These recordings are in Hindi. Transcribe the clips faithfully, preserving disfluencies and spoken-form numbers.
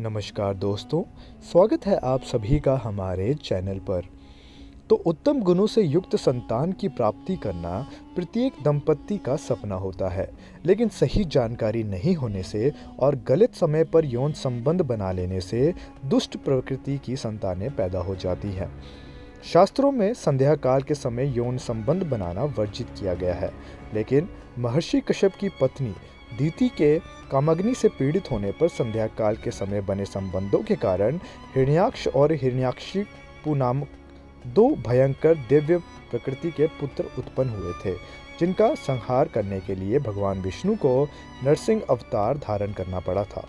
नमस्कार दोस्तों, स्वागत है आप सभी का हमारे चैनल पर। तो उत्तम गुणों से युक्त संतान की प्राप्ति करना प्रत्येक दंपति का सपना होता है, लेकिन सही जानकारी नहीं होने से और गलत समय पर यौन संबंध बना लेने से दुष्ट प्रकृति की संतानें पैदा हो जाती हैं। शास्त्रों में संध्या काल के समय यौन संबंध बनाना वर्जित किया गया है, लेकिन महर्षि कश्यप की पत्नी दीति के कामाग्नि से पीड़ित होने पर संध्या काल के समय बने संबंधों के कारण हिरण्याक्ष और हिरण्याक्षिपु नामक दो भयंकर दिव्य प्रकृति के पुत्र उत्पन्न हुए थे, जिनका संहार करने के लिए भगवान विष्णु को नरसिंह अवतार धारण करना पड़ा था।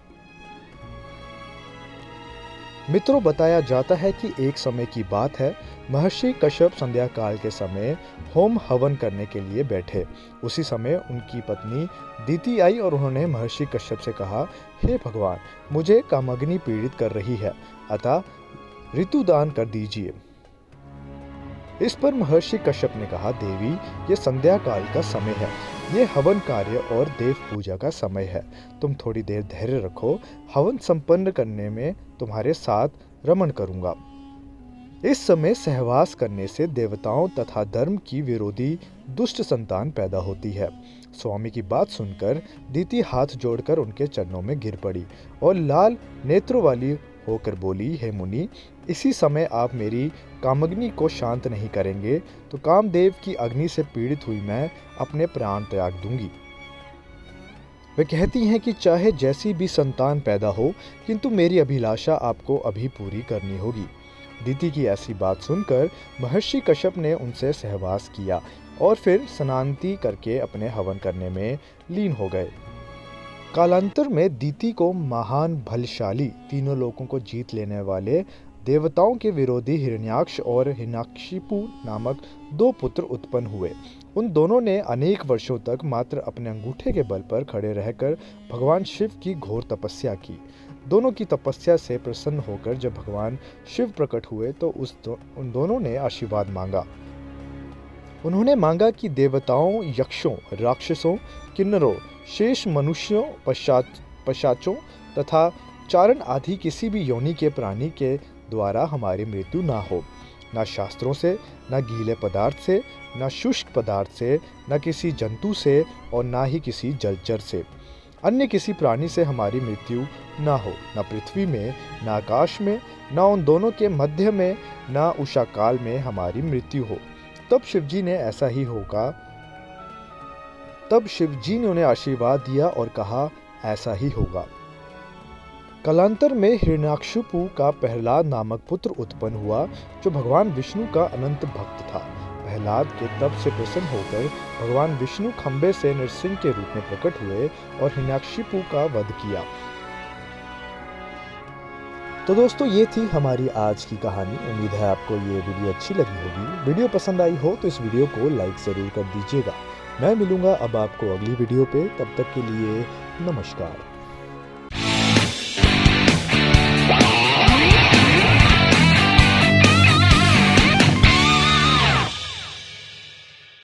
मित्रों, बताया जाता है कि एक समय की बात है, महर्षि कश्यप संध्या काल के समय होम हवन करने के लिए बैठे। उसी समय उनकी पत्नी दीति आई और उन्होंने महर्षि कश्यप से कहा, हे भगवान, मुझे कामाग्नि पीड़ित कर रही है, अतः ऋतुदान कर दीजिए। इस पर महर्षि कश्यप ने कहा, देवी, ये संध्या काल का समय है, ये हवन कार्य और देव पूजा का समय है। तुम थोड़ी देर धैर्य रखो, हवन संपन्न करने में तुम्हारे साथ रमण करूंगा। इस समय सहवास करने से देवताओं तथा धर्म की विरोधी दुष्ट संतान पैदा होती है। स्वामी की बात सुनकर दीति हाथ जोड़कर उनके चरणों में गिर पड़ी और लाल नेत्रों वाली होकर बोली, हे मुनि, इसी समय आप मेरी कामाग्नि को शांत नहीं करेंगे तो कामदेव की अग्नि से पीड़ित हुई मैं अपने प्राण त्याग दूंगी। वे कहती हैं कि चाहे जैसी भी संतान पैदा हो, किंतु मेरी अभिलाषा आपको अभी पूरी करनी होगी। दीति की ऐसी बात सुनकर महर्षि कश्यप ने उनसे सहवास किया और फिर स्नानांति करके अपने हवन करने में लीन हो गए। कालांतर में दीति को महान बलशाली, तीनों लोगों को जीत लेने वाले देवताओं के विरोधी हिरण्याक्ष और हिरण्याक्षिपु नामक दो पुत्र उत्पन्न हुए। उन दोनों ने अनेक वर्षों तक मात्र अपने अंगूठे के बल पर खड़े रहकर भगवान शिव की घोर तपस्या की। दोनों की तपस्या से प्रसन्न होकर जब भगवान शिव प्रकट हुए तो उस दो, उन दोनों ने आशीर्वाद मांगा। उन्होंने मांगा कि देवताओं, यक्षों, राक्षसों, किन्नरों, शेष मनुष्यों, पश्चात पशाचों तथा चारण आदि किसी भी योनि के प्राणी के द्वारा हमारी मृत्यु ना हो। न शास्त्रों से, न गीले पदार्थ से, न शुष्क पदार्थ से, न किसी जंतु से और न ही किसी जलचर से, अन्य किसी प्राणी से हमारी मृत्यु न हो। न पृथ्वी में, न आकाश में, न उन दोनों के मध्य में, न उषा काल में हमारी मृत्यु हो। तब शिवजी ने ऐसा ही होगा तब शिवजी ने उन्हें आशीर्वाद दिया और कहा, ऐसा ही होगा। कालांतर में हिरण्याक्षिपु का प्रहलाद नामक पुत्र उत्पन्न हुआ, जो भगवान विष्णु का अनंत भक्त था। प्रहलाद के तप से प्रसन्न होकर भगवान विष्णु खंबे से नरसिंह के रूप में प्रकट हुए और हिरण्याक्षिपु का वध किया। तो दोस्तों, ये थी हमारी आज की कहानी। उम्मीद है आपको ये वीडियो अच्छी लगी होगी। वीडियो पसंद आई हो तो इस वीडियो को लाइक जरूर कर दीजिएगा। मैं मिलूंगा अब आपको अगली वीडियो पे, तब तक के लिए नमस्कार।